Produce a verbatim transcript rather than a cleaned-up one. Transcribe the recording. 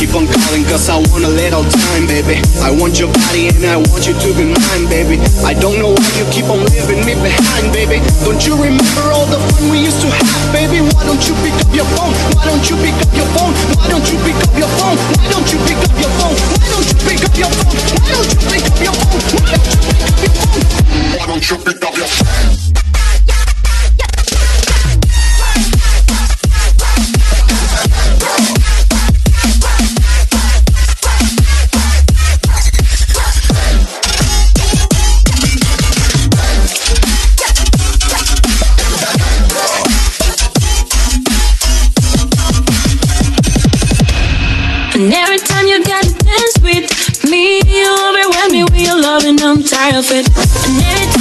Keep on calling cause I want a little time, baby. I want your body and I want you to be mine, baby. I don't know why you keep on leaving me behind, baby. Don't you remember all the fun we used to have, baby? Why don't you pick up your phone? Why don't you pick up your phone? Why don't you pick up your phone? Why don't you pick up your phone? Why don't you pick up your phone? Why don't you pick up your phone? Why don't you pick up your phone? Why don't you pick up your phone? And every time you gotta dance with me, you overwhelm me with your love and I'm tired of it. And every